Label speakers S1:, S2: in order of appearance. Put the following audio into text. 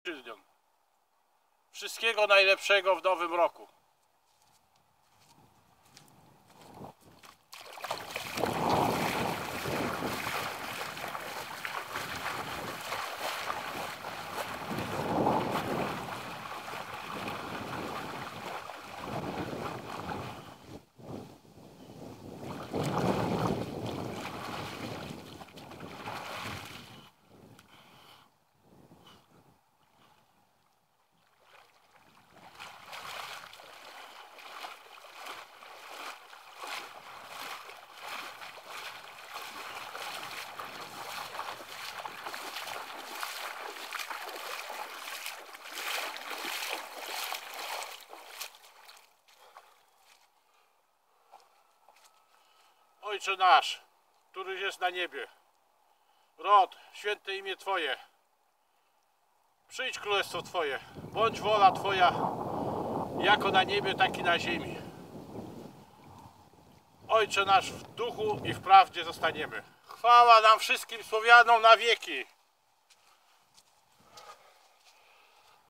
S1: Wszystkiego najlepszego w nowym roku. Ojcze nasz, któryś jest na niebie, rod, święte imię Twoje, przyjdź królestwo Twoje, bądź wola Twoja, jako na niebie, tak i na ziemi. Ojcze nasz, w duchu i w prawdzie zostaniemy. Chwała nam wszystkim słowianom na wieki.